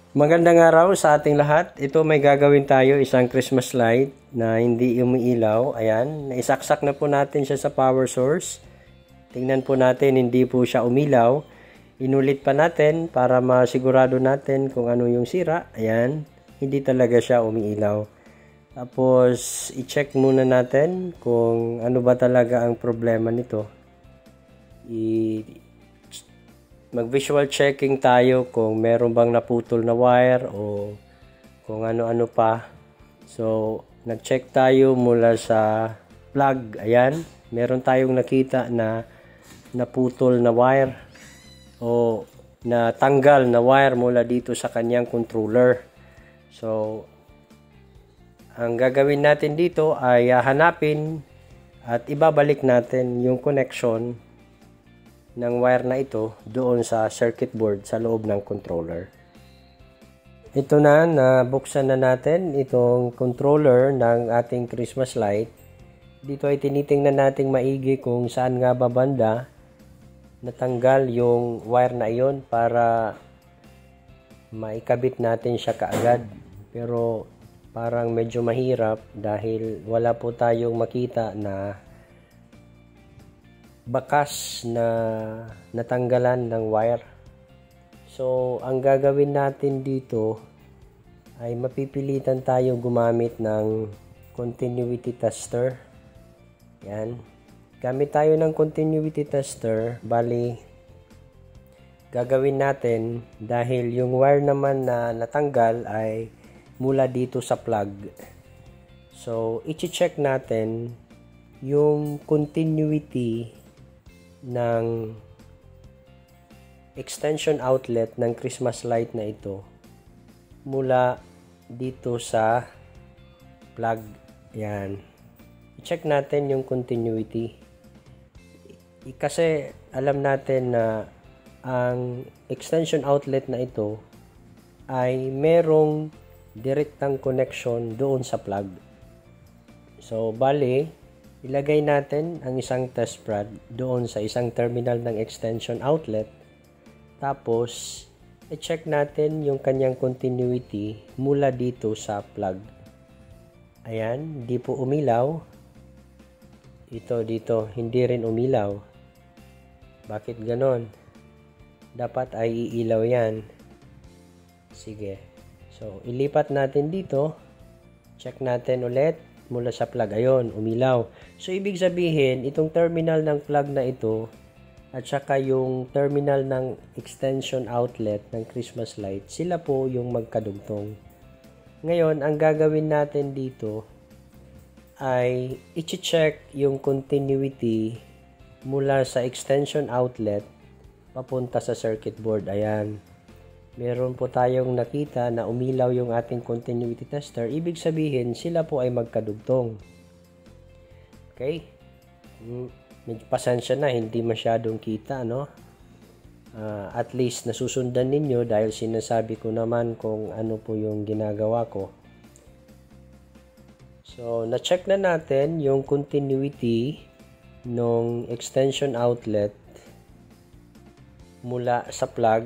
Magandang araw sa ating lahat. Ito may gagawin tayo, isang Christmas light na hindi umiilaw. Ayan, naisaksak na po natin siya sa power source. Tingnan po natin, hindi po siya umilaw. Inulit pa natin para masigurado natin kung ano yung sira. Ayan, hindi talaga siya umiilaw. Tapos, i-check muna natin kung ano ba talaga ang problema nito. Mag-visual checking tayo kung meron bang naputol na wire o kung ano-ano pa. So, nag-check tayo mula sa plug. Ayan, meron tayong nakita na naputol na wire o natanggal na wire mula dito sa kanyang controller. So, ang gagawin natin dito ay hanapin at ibabalik natin yung connection ng wire na ito doon sa circuit board sa loob ng controller. Ito na, nabuksan na natin itong controller ng ating Christmas light. Dito ay tinitingnan nating maigi kung saan nga ba banda natanggal yung wire na iyon para maikabit natin siya kaagad. Pero parang medyo mahirap dahil wala po tayong makita na bakas na natanggalan ng wire. So, ang gagawin natin dito ay mapipilitan tayo gumamit ng continuity tester. Yan. Gamit tayo ng continuity tester, bali gagawin natin dahil yung wire naman na natanggal ay mula dito sa plug. So, i-check natin yung continuity ng extension outlet ng Christmas light na ito mula dito sa plug. Yan. I-check natin yung continuity. Kasi alam natin na ang extension outlet na ito ay merong direktang connection doon sa plug. So, bali, ilagay natin ang isang test prod doon sa isang terminal ng extension outlet. Tapos, i-check natin yung kanyang continuity mula dito sa plug. Ayan, hindi po umilaw. Ito dito, hindi rin umilaw. Bakit ganon? Dapat ay iilaw yan. Sige. So, ilipat natin dito. Check natin ulit mula sa plug. Ayon, umilaw. So, ibig sabihin, itong terminal ng plug na ito at saka yung terminal ng extension outlet ng Christmas light, sila po yung magkadugtong. Ngayon, ang gagawin natin dito ay i-check yung continuity mula sa extension outlet papunta sa circuit board. Ayan. Meron po tayong nakita na umilaw yung ating continuity tester. Ibig sabihin, sila po ay magkadugtong. Okay? Medyo pasensya na, hindi masyadong kita, no? At least nasusundan ninyo dahil sinasabi ko naman kung ano po yung ginagawa ko. So, na-check na natin yung continuity ng extension outlet mula sa plug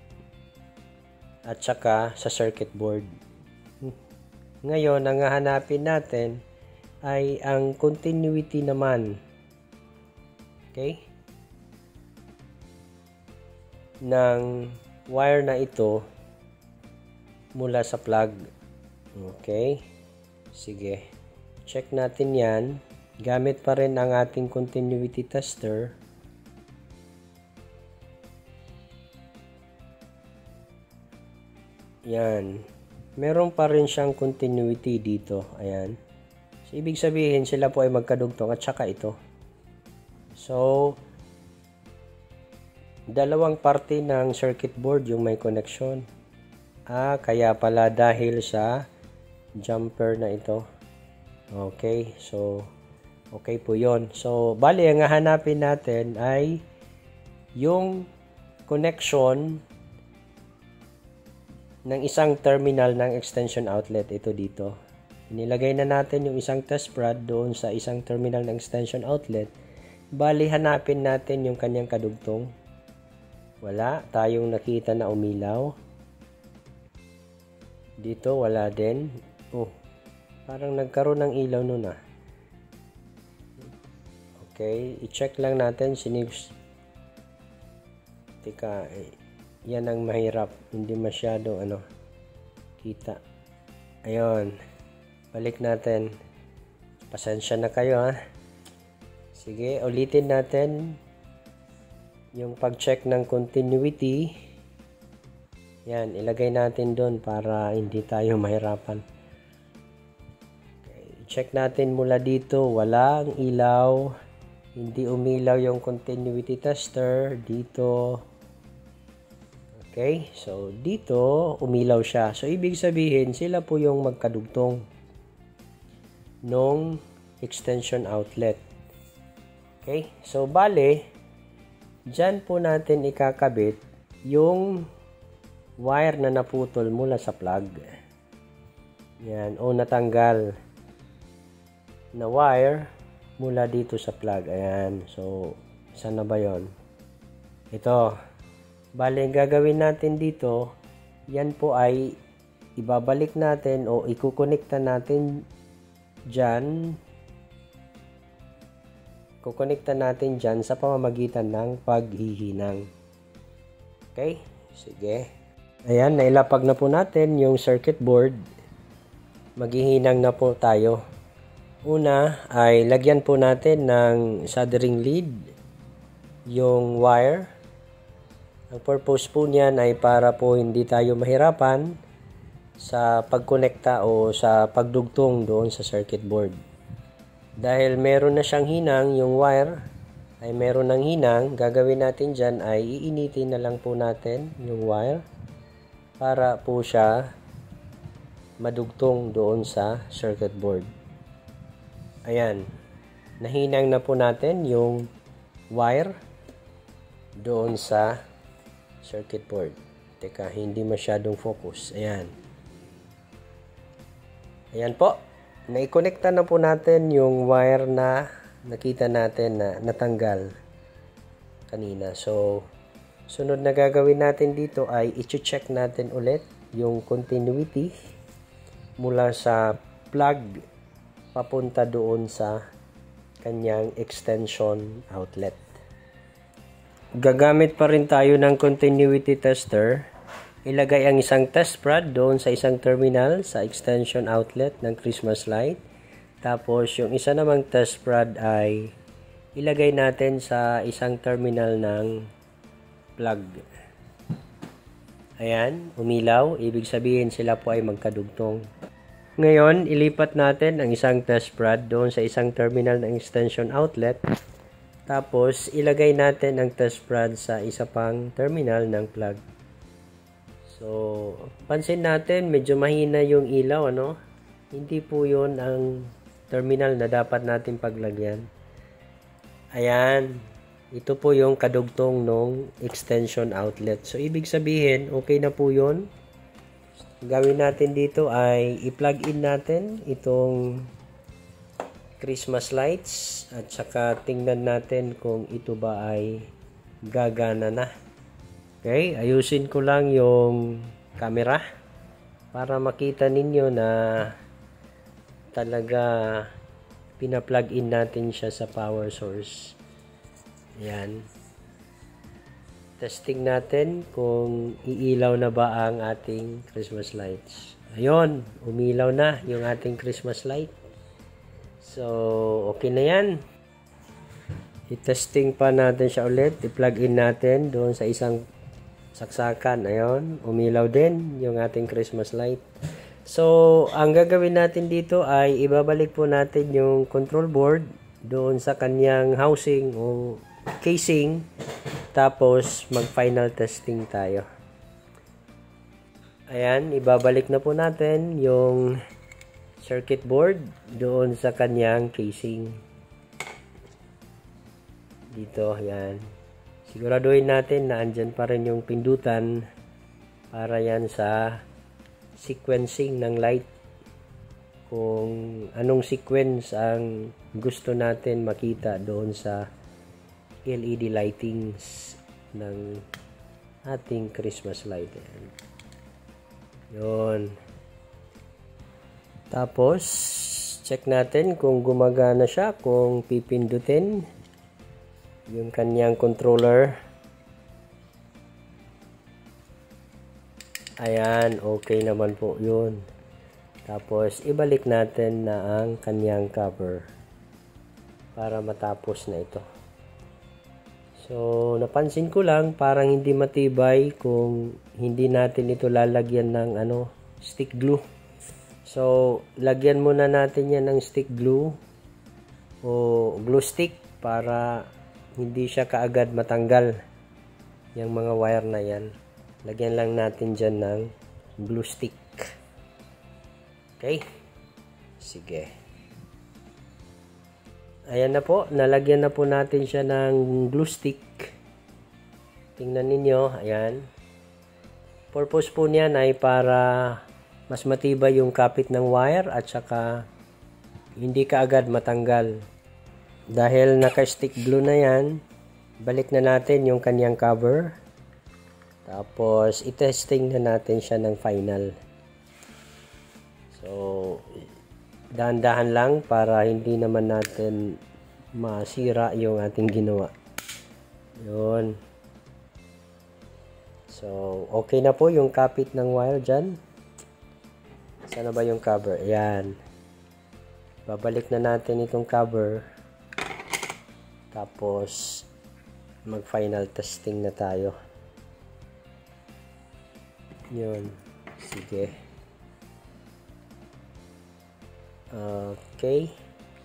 at saka sa circuit board. Ngayon, ang hahanapin natin ay ang continuity naman. Okay? Ng wire na ito mula sa plug. Okay? Sige. Check natin yan. Gamit pa rin ang ating continuity tester. Yan. Meron pa rin siyang continuity dito. Ayan. So, ibig sabihin, sila po ay magkadugtong at saka ito. So, dalawang parte ng circuit board yung may connection. Kaya pala dahil sa jumper na ito. Okay. So, okay po yon. So, bali, ang hahanapin natin ay yung connection ng isang terminal ng extension outlet. Ito dito. Nilagay na natin yung isang test prod doon sa isang terminal ng extension outlet. Bali, hanapin natin yung kanyang kadugtong. Wala tayong nakita na umilaw. Dito wala din. Oh, parang nagkaroon ng ilaw nun ah. Okay, i-check lang natin. Teka, yan ang mahirap. Hindi masyado kita. Ayun. Balik natin. Pasensya na kayo ha. Sige, ulitin natin yung pag-check ng continuity. Yan, ilagay natin doon para hindi tayo mahirapan. Okay, check natin mula dito. Walang ilaw. Hindi umilaw yung continuity tester. Dito. Okay, so dito umilaw siya. So, ibig sabihin, sila po yung magkadugtong nung extension outlet. Okay, so bale, dyan po natin ikakabit yung wire na naputol mula sa plug. Yan, o natanggal na wire mula dito sa plug. Ayan, so saan na ba yon? Ito. Bale, gagawin natin dito, yan po ay ibabalik natin o ikukonekta natin dyan. Kukonekta natin dyan sa pamamagitan ng paghihinang. Okay? Sige. Ayan, nailapag na po natin yung circuit board. Maghihinang na po tayo. Una ay lagyan po natin ng soldering lead yung wire. Ang purpose po niyan ay para po hindi tayo mahirapan sa pagkonekta o sa pagdugtong doon sa circuit board. Dahil meron na siyang hinang, yung wire ay meron ng hinang, gagawin natin dyan ay iinitin na lang po natin yung wire para po siya madugtong doon sa circuit board. Ayan, nahinang na po natin yung wire doon sa circuit board. Teka, hindi masyadong focus. Ayan. Ayan po. Naikonekta na po natin yung wire na nakita natin na natanggal kanina. So, sunod na gagawin natin dito ay i-check natin ulit yung continuity mula sa plug papunta doon sa kanyang extension outlet. Gagamit pa rin tayo ng continuity tester. Ilagay ang isang test prod doon sa isang terminal sa extension outlet ng Christmas light. Tapos yung isa namang test prod ay ilagay natin sa isang terminal ng plug. Ayan, umilaw. Ibig sabihin sila po ay magkadugtong. Ngayon, ilipat natin ang isang test prod doon sa isang terminal ng extension outlet. Tapos, ilagay natin ang test prod sa isa pang terminal ng plug. So, pansin natin, medyo mahina yung ilaw, ano? Hindi po yun ang terminal na dapat natin paglagyan. Ayan. Ito po yung kadugtong ng extension outlet. So, ibig sabihin, okay na po yun. Gawin natin dito ay i-plug in natin itong Christmas lights at saka tingnan natin kung ito ba ay gagana na. Okay, ayusin ko lang yung camera para makita ninyo na talaga pina-plug in natin siya sa power source. Ayan. Testing natin kung iilaw na ba ang ating Christmas lights. Ayun, umilaw na yung ating Christmas light. So, okay na yan. I-testing pa natin siya ulit. I-plug in natin doon sa isang saksakan. Ayun, umilaw din yung ating Christmas light. So, ang gagawin natin dito ay ibabalik po natin yung control board doon sa kanyang housing o casing. Tapos, mag-final testing tayo. Ayan, ibabalik na po natin yung circuit board doon sa kanyang casing. Dito, yan. Siguraduhin natin na andyan pa rin yung pindutan para yan sa sequencing ng light. Kung anong sequence ang gusto natin makita doon sa LED lightings ng ating Christmas light. Yun. Tapos, check natin kung gumagana siya, kung pipindutin yung kanyang controller. Ayan, okay naman po yun. Tapos, ibalik natin na ang kanyang cover para matapos na ito. So, napansin ko lang, parang hindi matibay kung hindi natin ito lalagyan ng stick glue. So, lagyan muna natin yan ng stick glue o glue stick para hindi siya kaagad matanggal yung mga wire na yan. Lagyan lang natin dyan ng glue stick. Okay? Sige. Ayan na po. Nalagyan na po natin siya ng glue stick. Tingnan ninyo. Ayan. Purpose po niyan ay para mas matibay yung kapit ng wire at saka hindi kaagad matanggal. Dahil naka-stick glue na yan, balik na natin yung kanyang cover. Tapos, i-testing na natin siya ng final. So, dahan-dahan lang para hindi naman natin masira yung ating ginawa. Yun. So, okay na po yung kapit ng wire dyan. Sana ba yung cover? Ayan. Babalik na natin itong cover. Tapos, mag-final testing na tayo. Yun. Sige. Okay.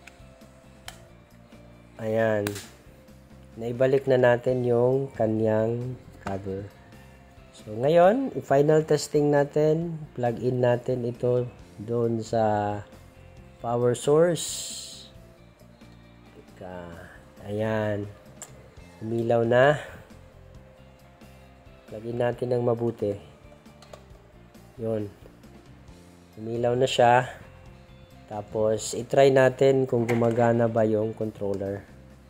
Ayan. Naibalik na natin yung kanyang cover. So, ngayon, i-final testing natin. Plug in natin ito doon sa power source. Ayan. Umilaw na. Plug in natin ng mabuti. Yun. Umilaw na siya. Tapos, itry natin kung gumagana ba yung controller.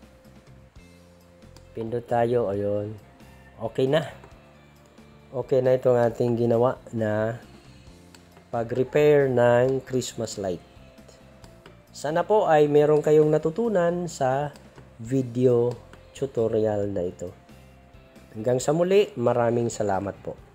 Pindot tayo. Ayun. Okay na. Okay na itong ating ginawa na pag-repair ng Christmas light. Sana po ay meron kayong natutunan sa video tutorial na ito. Hanggang sa muli, maraming salamat po.